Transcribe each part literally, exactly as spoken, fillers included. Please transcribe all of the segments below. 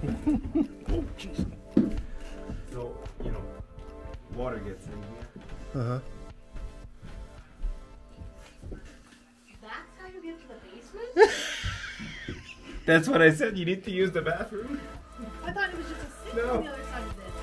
Oh, jeez. So, you know, water gets in here. Uh-huh. That's how you get to the basement? That's what I said. You need to use the bathroom. I thought it was just a sink No. on the other side of this.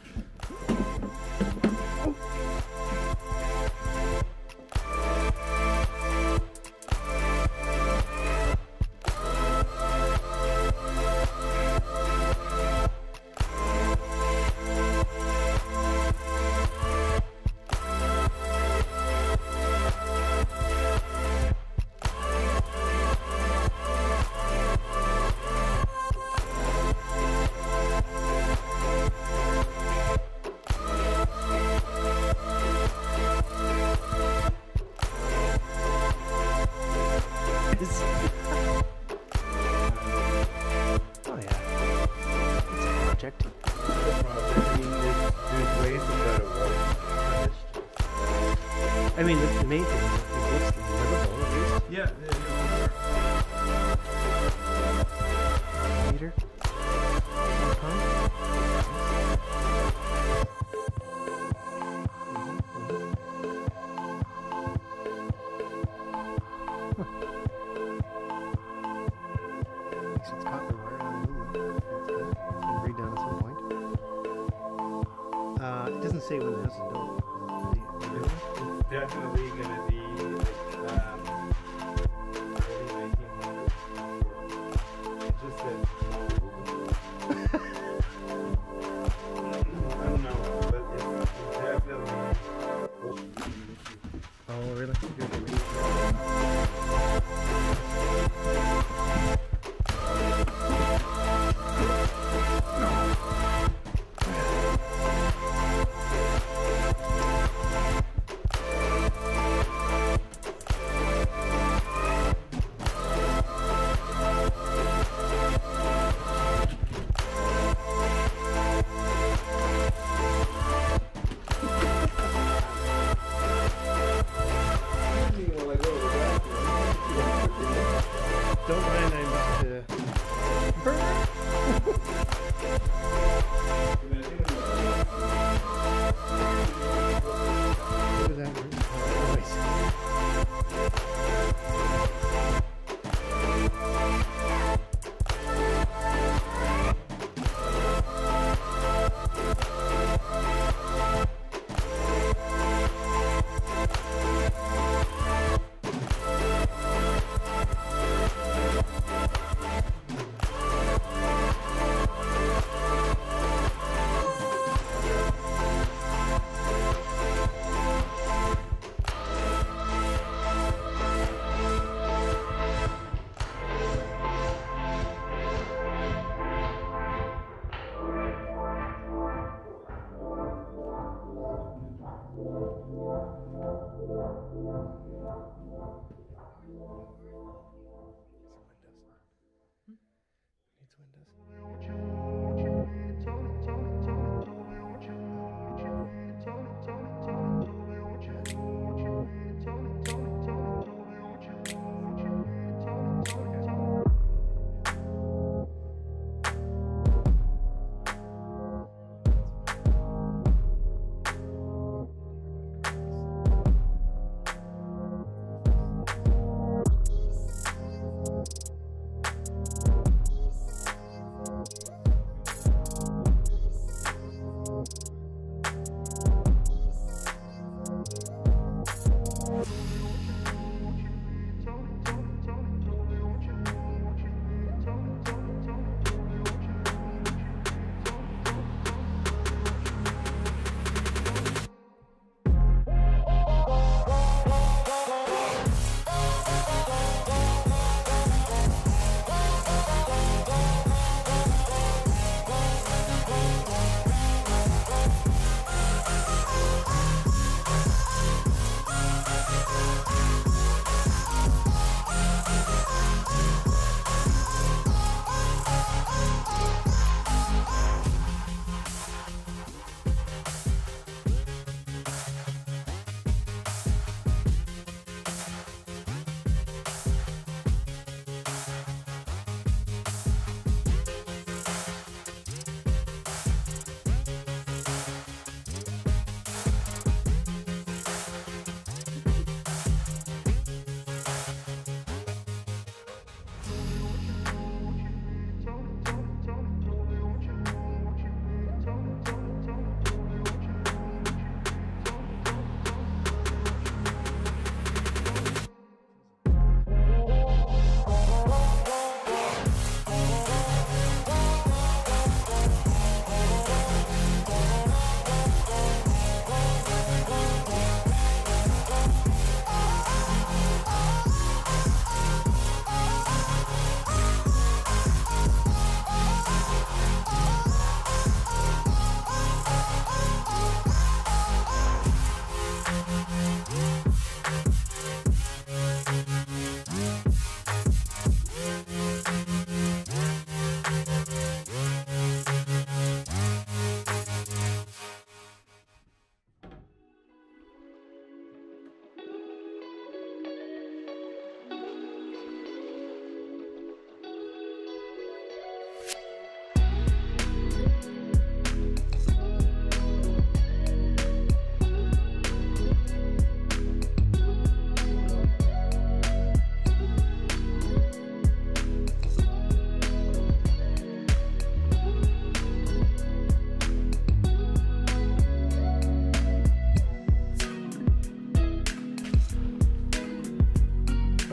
Oh yeah. It's a project. I mean, there's, there's ways to go to water. I mean, the, the main thing is it looks livable at least. Yeah, yeah, yeah. Meter. Uh-huh. It's copper wire. I don't know. It's good. It's been redone at some point. Uh, it doesn't say when the house is built. It's definitely gonna be like, um, early nineteen hundreds. It just says. I don't know, but it's, it's definitely. Oh, really? You're the reason.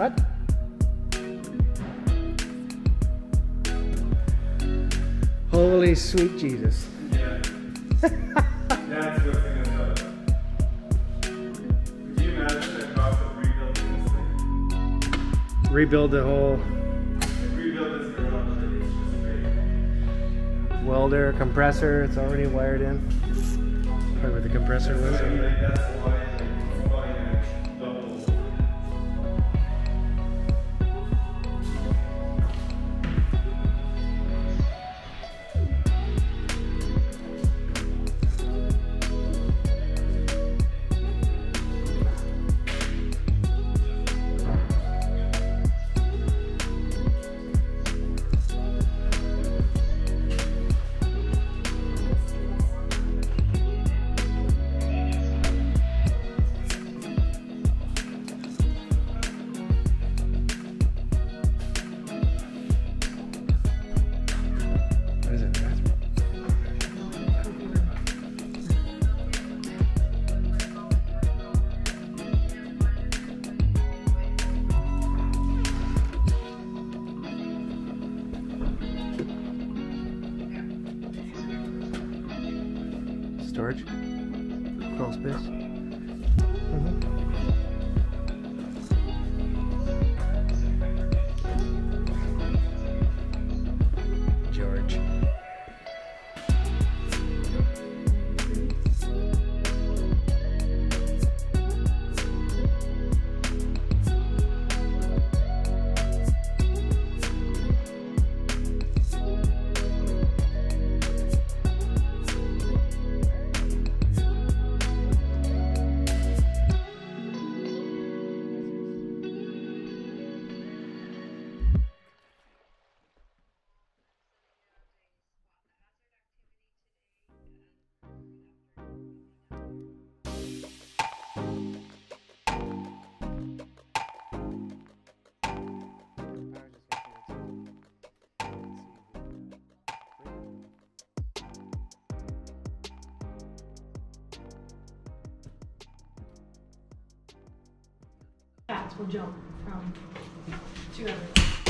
What? Holy sweet Jesus. Yeah. That's what thing is up. Could you imagine the cost of rebuilding this thing? Rebuild the whole Like, rebuild this garage, like, it's just great. welder, compressor, it's already wired in. Probably where the compressor was. I mean, like, that's why, like, it's probably gonna double. What is it? Storage? Crawl space? Mm-hmm. George. Cats will jump from two hundred.